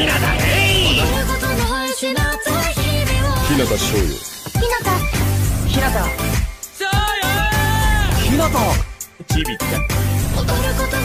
ひなたへい。 日向翔陽。 ひなたひなたちびって。